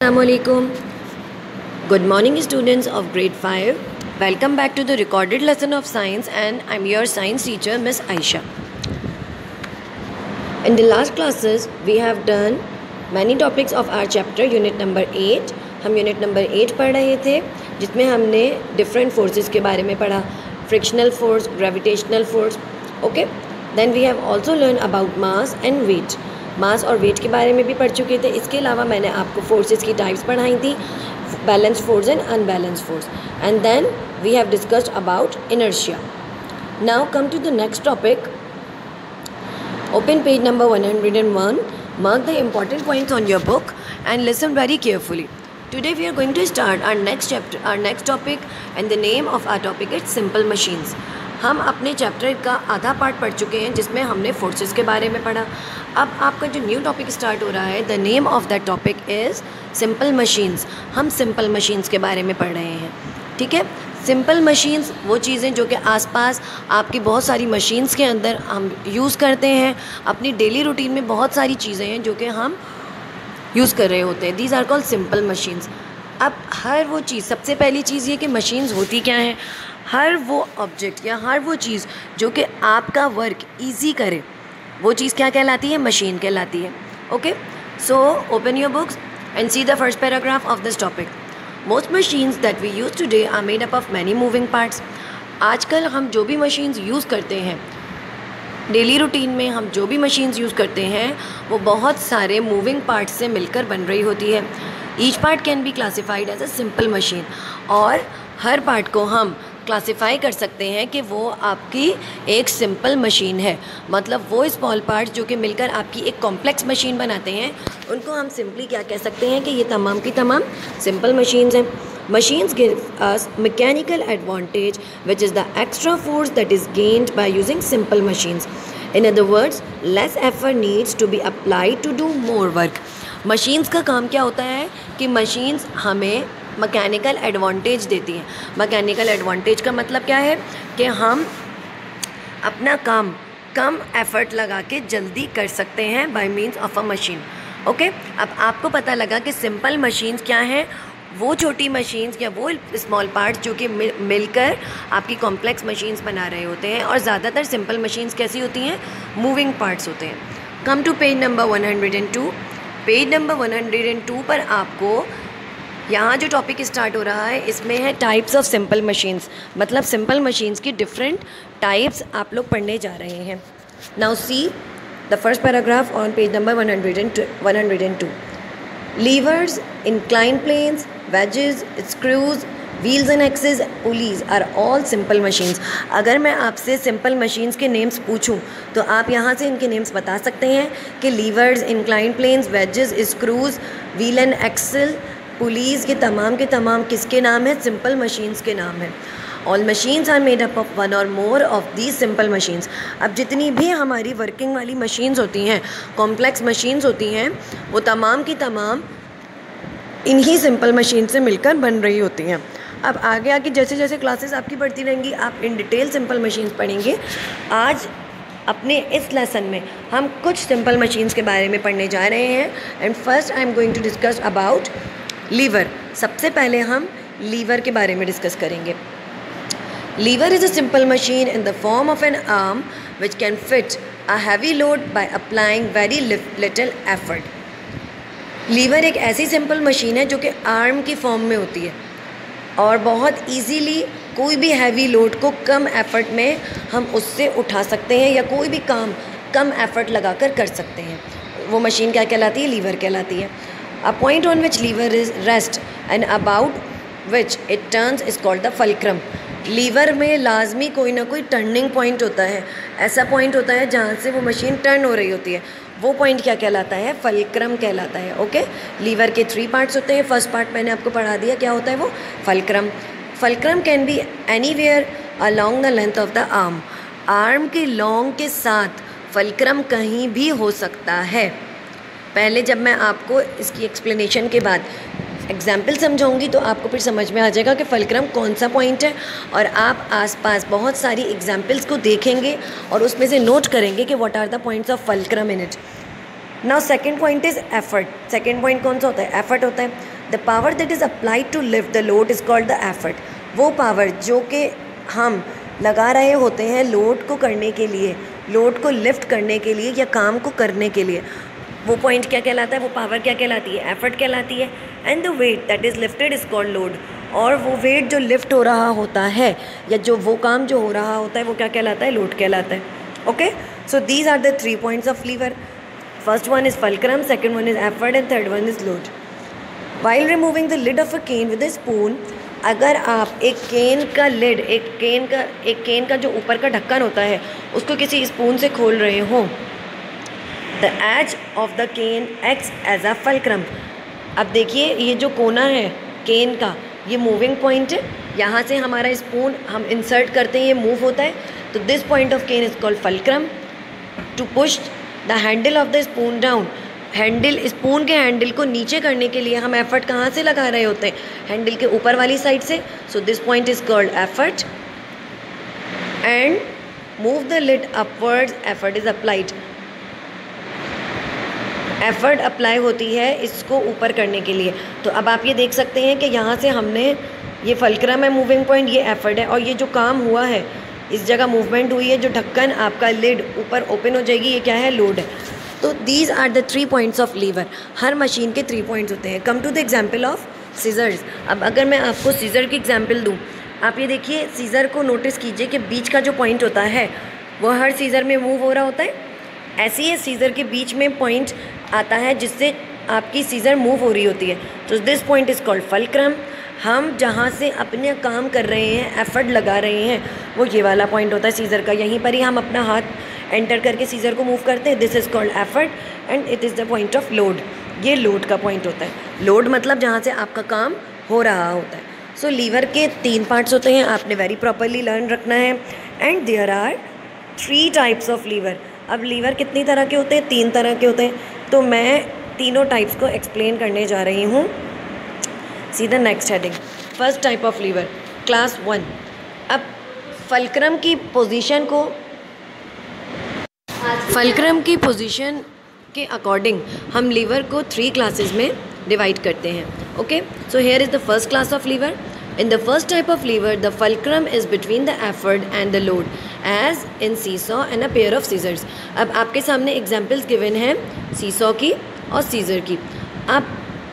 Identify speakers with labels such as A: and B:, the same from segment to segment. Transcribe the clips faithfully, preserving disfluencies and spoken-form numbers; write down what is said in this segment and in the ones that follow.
A: Assalamualaikum. Good morning, students of grade five. Welcome back to the recorded lesson of science, and I'm your science teacher, Miss Aisha. In the last classes, we have done many topics of our chapter, unit number eight. हम unit number eight पढ़ रहे थे, जिसमें हमने different forces के बारे में पढ़ा, frictional force, gravitational force. Okay. Then we have also learned about mass and weight. मास और वेट के बारे में भी पढ़ चुके थे. इसके अलावा मैंने आपको फोर्सेस की टाइप्स पढ़ाई थी, balance force and unbalance force. And then we have discussed about inertia. Now come to the next topic. Open page number one oh one. Mark the important points on your book and listen very carefully. Today we are going to start our next chapter, our next topic, and the name of our topic is simple machines. हम अपने chapter का आधा part पढ़ चुके हैं, जिसमें हमने forces के बारे में पढ़ा. अब आपका जो न्यू टॉपिक स्टार्ट हो रहा है, the name of that topic is simple machines. हम सिंपल मशीन्स के बारे में पढ़ रहे हैं. ठीक है. सिंपल मशीन्स वो चीज़ें जो कि आसपास आपकी बहुत सारी मशीन्स के अंदर हम यूज़ करते हैं. अपनी डेली रूटीन में बहुत सारी चीज़ें हैं जो कि हम यूज़ कर रहे होते हैं. These are called simple machines. अब हर वो चीज़, सबसे पहली चीज़ ये कि मशीन्स होती क्या हैं. हर वो ऑब्जेक्ट या हर वो चीज़ जो कि आपका वर्क इजी करे, वो चीज़ क्या कहलाती है? मशीन कहलाती है. Okay. So open your books and see the first paragraph of this topic. Most machines that we use today are made up of many moving parts. आजकल हम जो भी मशीन्स यूज़ करते हैं, डेली रूटीन में हम जो भी मशीन्स यूज़ करते हैं, वो बहुत सारे मूविंग पार्ट्स से मिलकर बन रही होती है. Each part can be classified as a simple machine. और हर पार्ट को हम क्लासिफाई कर सकते हैं कि वो आपकी एक सिंपल मशीन है. मतलब वो स्मॉल पार्ट्स जो कि मिलकर आपकी एक कॉम्प्लेक्स मशीन बनाते हैं, उनको हम सिंपली क्या कह सकते हैं कि ये तमाम की तमाम सिंपल मशीन्स हैं. Machines give us mechanical advantage which is the extra force that is gained by using simple machines. In other words, less effort needs to be applied to do more work. Machines का काम क्या होता है कि machines हमें mechanical advantage देती हैं. Mechanical advantage का मतलब क्या है कि हम अपना काम कम एफर्ट लगा के जल्दी कर सकते हैं by means of a machine. Okay. अब आपको पता लगा कि सिंपल मशीन्स क्या हैं. वो छोटी मशीन्स या वो स्मॉल पार्ट्स जो कि मिल मिलकर आपकी कॉम्प्लेक्स मशीन्स बना रहे होते हैं. और ज़्यादातर सिंपल मशीन्स कैसी होती हैं? मूविंग पार्ट्स होते हैं. Come to page number one oh two. Page number one oh two पर आपको यहाँ जो टॉपिक स्टार्ट हो रहा है, इसमें है टाइप्स ऑफ सिंपल मशीन्स. मतलब सिंपल मशीन्स की डिफरेंट टाइप्स आप लोग पढ़ने जा रहे हैं. Now see the first paragraph on page number one oh two. Levers, incline planes, wedges, screws, wheels and axles, pulleys are all simple machines. अगर मैं आपसे सिंपल मशीन्स के नेम्स पूछूं तो आप यहाँ से इनके नेम्स बता सकते हैं कि levers, incline planes, wedges, screws, wheel and axle, pulleys के तमाम के तमाम किसके नाम हैं? सिंपल मशीन्स के नाम हैं. All machines are made up of one or more of these simple machines. अब जितनी भी हमारी वर्किंग वाली मशीन्स होती हैं, कॉम्प्लेक्स मशीन्स होती हैं, वो तमाम की तमाम इन्हीं सिंपल मशीन से मिलकर बन रही होती हैं. अब आगे आगे जैसे जैसे क्लासेस आपकी बढ़ती रहेंगी, आप इन डिटेल सिंपल मशीन्स पढ़ेंगे. आज अपने इस लेसन में हम कुछ सिंपल मशीन्स के बारे में पढ़ने जा रहे हैं. And first I am going to discuss about lever. सबसे पहले हम लीवर के बारे में डिस्कस करेंगे. Lever is a simple machine in the form of an arm which can lift a heavy load by applying very little effort. Lever एक ऐसी simple machine है जो कि आर्म की फॉर्म में होती है और बहुत इजीली कोई भी हैवी लोड को कम एफर्ट में हम उससे उठा सकते हैं या कोई भी काम कम एफर्ट लगाकर कर सकते हैं. वो मशीन क्या कहलाती है? लीवर कहलाती है. A point on which lever is rest and about which it turns is called the fulcrum. Lever में लाजमी कोई ना कोई टर्निंग पॉइंट होता है. ऐसा पॉइंट होता है जहाँ से वो मशीन टर्न हो रही होती है. वो पॉइंट क्या कहलाता है? फल्क्रम कहलाता है. ओके. लीवर के थ्री पार्ट्स होते हैं. फर्स्ट पार्ट मैंने आपको पढ़ा दिया, क्या होता है वो? Fulcrum. Fulcrum can be anywhere along the length of the arm. Arm के लॉन्ग के साथ फल्क्रम कहीं भी हो सकता है. पहले जब मैं आपको इसकी एक्सप्लेनेशन के बाद एग्जाम्पल समझाऊंगी तो आपको फिर समझ में आ जाएगा कि फल्क्रम कौन सा पॉइंट है. और आप आसपास बहुत सारी एग्जाम्पल्स को देखेंगे और उसमें से नोट करेंगे कि what are the points of fulcrum in it. Now second point is effort. Second point कौन सा होता है? एफर्ट होता है. The power that is applied to lift the load is called the effort. वो पावर जो कि हम लगा रहे होते हैं लोड को करने के लिए, लोड को लिफ्ट करने के लिए या काम को करने के लिए, वो पॉइंट क्या कहलाता है? वो पावर क्या कहलाती है? एफर्ट कहलाती है. And the weight that is lifted is called load. और वो वेट जो लिफ्ट हो रहा होता है या जो वो काम जो हो रहा होता है वो क्या कहलाता है? लोड कहलाता है. Okay, so these are the three points of lever. First one is fulcrum, second one is effort and third one is load. While removing the lid of a can with a spoon, अगर आप एक केन का lid, एक केन का एक केन का जो ऊपर का ढक्कन होता है उसको किसी स्पून से खोल रहे हो, the edge of the can acts as a fulcrum. अब देखिए ये जो कोना है केन का, ये मूविंग पॉइंट है. यहाँ से हमारा स्पून हम इंसर्ट करते हैं, ये मूव होता है, तो this point of can is called fulcrum. To push the handle of the spoon down, handle spoon के हैंडल को नीचे करने के लिए हम एफर्ट कहाँ से लगा रहे होते हैं? हैंडल के ऊपर वाली साइड से. So this point is called effort. And move the lid upwards, effort is applied. Effort apply होती है इसको ऊपर करने के लिए. तो अब आप ये देख सकते हैं कि यहाँ से हमने, ये फल्क्रम है मूविंग पॉइंट, ये एफर्ट है, और ये जो काम हुआ है इस जगह मूवमेंट हुई है, जो ढक्कन आपका लिड ऊपर ओपन हो जाएगी, ये क्या है? लोड है. तो these are the three points of lever. हर मशीन के थ्री पॉइंट्स होते हैं. Come to the example of scissors. अब अगर मैं आपको सीजर की एग्जाम्पल दूँ, आप ये देखिए सीजर को नोटिस कीजिए कि बीच का जो पॉइंट होता है वो हर सीजर में मूव हो रहा होता है. ऐसे ही सीजर के बीच में पॉइंट आता है जिससे आपकी सीजर मूव हो रही होती है. तो this point is called fulcrum. हम जहाँ से अपने काम कर रहे हैं, एफर्ट लगा रहे हैं, वो ये वाला पॉइंट होता है सीजर का. यहीं पर ही हम अपना हाथ एंटर करके सीजर को मूव करते हैं. This is called effort and it is the point of load. ये लोड का पॉइंट होता है. लोड मतलब जहाँ से आपका काम हो रहा होता है. सो so, लीवर के तीन पार्ट्स होते हैं, आपने वेरी प्रॉपरली लर्न रखना है. And there are three types of lever. अब लीवर कितनी तरह के होते हैं? तीन तरह के होते हैं. तो मैं तीनों टाइप्स को एक्सप्लेन करने जा रही हूँ. See the next heading. First type of lever, class one. अब फल्क्रम की पोजीशन को, फल्क्रम की पोजीशन के अकॉर्डिंग हम लीवर को थ्री क्लासेस में डिवाइड करते हैं. Okay, so here is the first class of lever. In the first type of lever, the fulcrum is between the effort and the load, as in seesaw and a pair of scissors. अब आपके सामने examples given हैं seesaw की और scissor की. आप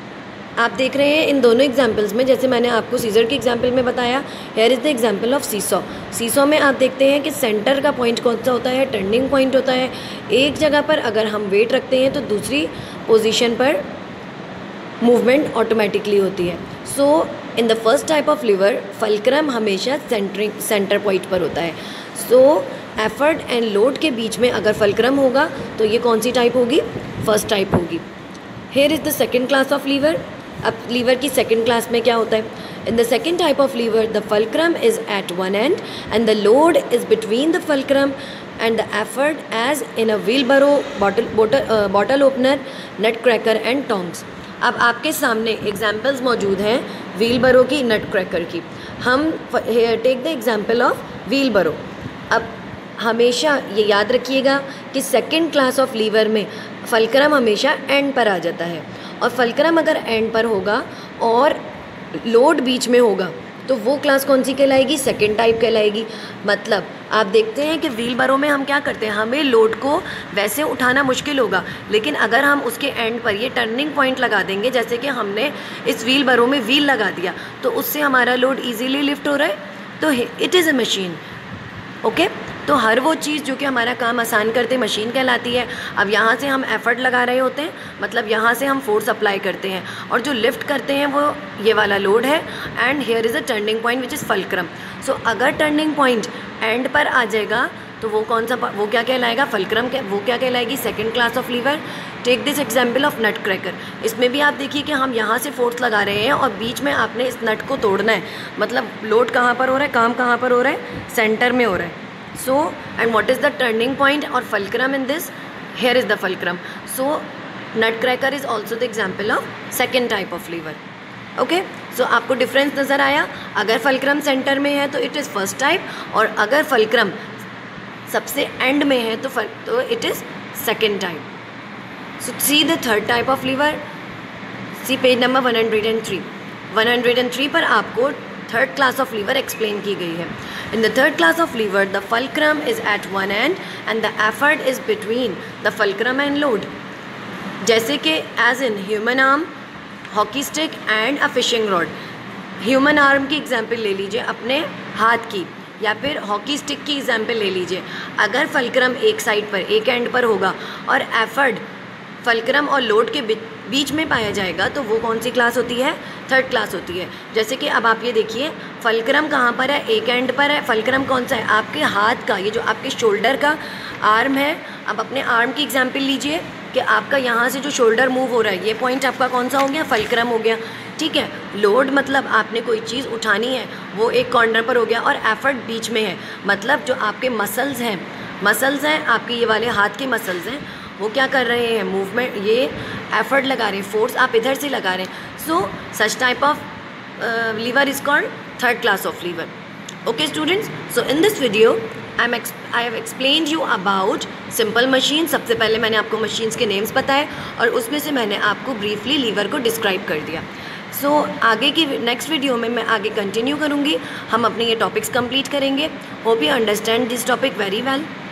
A: आप देख रहे हैं इन दोनों एग्जाम्पल्स में, जैसे मैंने आपको सीज़र की एग्जाम्पल में बताया, here is the example of seesaw. Seesaw में आप देखते हैं कि सेंटर का पॉइंट कौन सा होता है? टर्निंग पॉइंट होता है. एक जगह पर अगर हम वेट रखते हैं तो दूसरी पोजीशन पर मूवमेंट ऑटोमेटिकली होती है. So in the first type of lever fulcrum हमेशा सेंटरिंग सेंटर पॉइंट पर होता है. सो एफर्ट एंड लोड के बीच में अगर फल्क्रम होगा तो ये कौन सी टाइप होगी? फर्स्ट टाइप होगी. Here is the second class of lever. अब लीवर की सेकेंड क्लास में क्या होता है? In the second type of lever the fulcrum is at one end end the load is between the fulcrum and the effort as in a wheelbarrow, bottle bottle opener, nut cracker and tongs. अब आपके सामने examples मौजूद हैं wheel बरो की, नट cracker की. हम take the example of wheelbarrow. अब हमेशा ये याद रखिएगा कि सेकंड क्लास ऑफ लीवर में फल्क्रम हमेशा एंड पर आ जाता है, और फल्क्रम अगर एंड पर होगा और लोड बीच में होगा तो वो क्लास कौन सी कहलाएगी? सेकंड टाइप कहलाएगी. मतलब आप देखते हैं कि व्हील बरो में हम क्या करते हैं, हमें लोड को वैसे उठाना मुश्किल होगा, लेकिन अगर हम उसके एंड पर ये टर्निंग पॉइंट लगा देंगे, जैसे कि हमने इस व्हील बरो में व्हील लगा दिया, तो उससे हमारा लोड इजीली लिफ्ट हो रहा है. तो it is a machine. Okay, तो हर वो चीज़ जो कि हमारा काम आसान करते मशीन कहलाती है. अब यहाँ से हम एफर्ट लगा रहे होते हैं, मतलब यहाँ से हम फोर्स अप्लाई करते हैं, और जो लिफ्ट करते हैं वो ये वाला लोड है. And here is a turning point which is fulcrum. So अगर टर्निंग पॉइंट एंड पर आ जाएगा तो वो कौन सा, वो क्या कहलाएगा? फल्क्रम. के वो क्या कहलाएगी? Second class of lever. Take this example of nut cracker. इसमें भी आप देखिए कि हम यहाँ से फोर्स लगा रहे हैं और बीच में आपने इस नट को तोड़ना है. मतलब लोड कहाँ पर हो रहा है, काम कहाँ पर हो रहा है? सेंटर में हो रहा है. So, and what is the turning point or fulcrum in this? Here is the fulcrum. So, nutcracker is also the example of second type of lever. Okay? So, आपको डिफरेंस नज़र आया? अगर फल्क्रम सेंटर में है तो it is first type, और अगर fulcrum सबसे एंड में है तो तो it is second type. So see the third type of lever. See page number one hundred three. one hundred three पर आपको third class of lever explain की गई है. In the third class of lever the fulcrum is at one end end the effort is between the fulcrum and load. जैसे कि as in human arm, hockey stick and a fishing rod. Human arm की example ले लीजिए अपने हाथ की, या फिर हॉकी स्टिक की एग्जांपल ले लीजिए. अगर फल्क्रम एक साइड पर, एक एंड पर होगा और एफर्ट फल्क्रम और लोड के बीच में पाया जाएगा तो वो कौन सी क्लास होती है? थर्ड क्लास होती है. जैसे कि अब आप ये देखिए, फल्क्रम कहाँ पर है? एक एंड पर है. फल्क्रम कौन सा है? आपके हाथ का, ये जो आपके शोल्डर का आर्म है. अब अपने आर्म की एग्जांपल लीजिए कि आपका यहाँ से जो शोल्डर मूव हो रहा है, ये पॉइंट आपका कौन सा हो गया? फल्क्रम हो गया. ठीक है. लोड मतलब आपने कोई चीज़ उठानी है, वो एक कॉर्नर पर हो गया, और एफर्ट बीच में है. मतलब जो आपके मसल्स हैं, मसल्स हैं आपके ये वाले हाथ के मसल्स हैं, वो क्या कर रहे हैं? मूवमेंट, ये एफर्ट लगा रहे हैं, फोर्स आप इधर से लगा रहे हैं. So such type of lever is called third class of lever. Okay students, so in this video I am I have explained you about simple machine. सबसे पहले मैंने आपको मशीन्स के नेम्स बताए और उसमें से मैंने आपको ब्रीफली लीवर को डिस्क्राइब कर दिया. सो so, आगे की नेक्स्ट वीडियो में मैं आगे कंटिन्यू करूँगी. हम अपने ये टॉपिक्स कंप्लीट करेंगे. Hope you understand this topic very well.